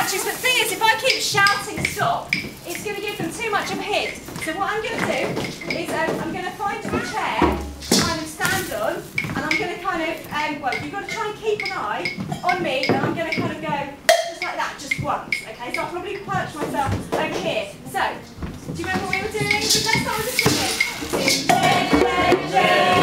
catches. But the thing is, if I keep shouting stop, it's going to give them too much of a hit. So what I'm going to do is I'm going to find a chair to kind of stand on, and I'm going to kind of, well, you've got to try and keep an eye on me, and I'm going to kind of go just like that, just once, okay? So I'll probably perch myself over here. So, do you remember what we were doing? Let's start with the singing.